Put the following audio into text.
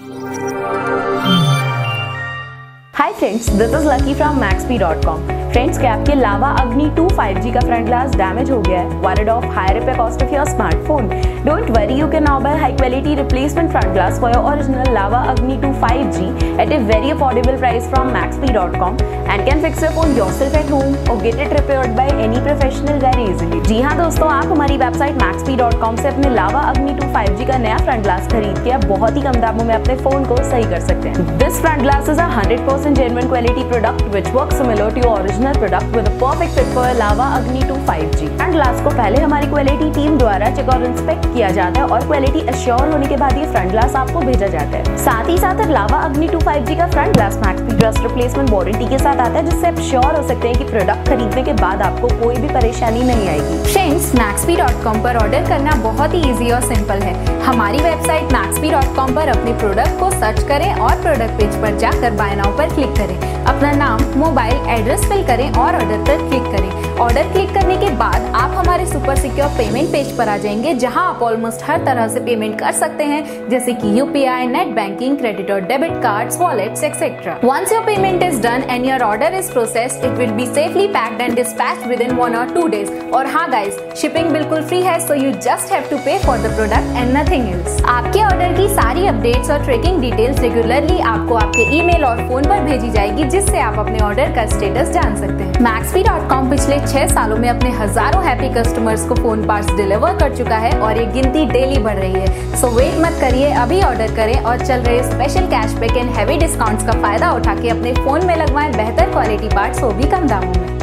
Hi friends, this is Lucky from Maxbhi.com. Friends, क्या आपके लावा Agni 2 5G का फ्रंट ग्लास डैमेज हो गया है? Worried of high repair cost of your smartphone? Don't worry, you can now buy high quality replacement front glass for your original Lava Agni 2 5G at a very affordable price from Maxbhi.com and can fix your phone yourself at home or get it repaired by any professional very easily. जी हाँ दोस्तों, आप हमारी website Maxbhi.com से अपने Lava Agni 2 5G का नया front glass खरीद के आप बहुत ही कम दामों में अपने फोन को सही कर सकते हैं। This front glass is a 100% genuine quality product which works similar to your original product with perfect fit for Lava Agni 2 5G। Front glass को पहले हमारी क्वालिटी टीम द्वारा चेक और इंस्पेक्ट किया जाता है और क्वालिटी अश्योर होने के बाद ये फ्रंट ग्लास आपको भेजा जाता है। साथ ही साथ लावा अग्नि 2 5G का फ्रंट ग्लास मैक्सबी रस्ट रिप्लेसमेंट वारंटी के साथ आता है, जिससे आप श्योर हो सकते हैं कि प्रोडक्ट खरीदने के बाद आपको कोई भी परेशानी नहीं आएगी। फ्रेंड्स, Maxbhi.com पर ऑर्डर करना बहुत ही इजी और सिंपल है। हमारी वेबसाइट Maxbhi.com पर अपने प्रोडक्ट को सर्च करें और प्रोडक्ट पेज पर जाकर बाय नाउ पर क्लिक करें। अपना नाम, मोबाइल एड्रेस फिल करें और ऑर्डर पर क्लिक करें। ऑर्डर क्लिक करने के बाद आप हमारे सुपर सिक्योर पेमेंट पेज पर आ जाएंगे, जहां आप ऑलमोस्ट हर तरह से पेमेंट कर सकते हैं, जैसे कि यूपीआई, नेट बैंकिंग, क्रेडिट और debit cards, wallets etcetera. Once your payment is done and your order is processed, it will be safely packed and dispatched within 1 or 2 days। और हाँ गाइस, शिपिंग बिल्कुल free है, so you just have to pay for the product and nothing else. आपके order की सारी updates और tracking details regularly आपको आपके ईमेल और फोन पर भेजी जाएगी, जिससे आप अपने ऑर्डर का स्टेटस जान सकते हैं। Maxbhi.com पिछले 6 सालों में अपने हजारों हैप्पी कस्टमर्स को फोन पार्ट्स डिलीवर कर चुका है और ये गिनती डेली बढ़ रही है। सो वेट मत करिए, अभी ऑर्डर करें और चल रहे special cashback and heavy discounts का फायदा उठा के अपने फोन में लगवाएं बेहतर क्वालिटी पार्ट्स, वो भी कम दामों में।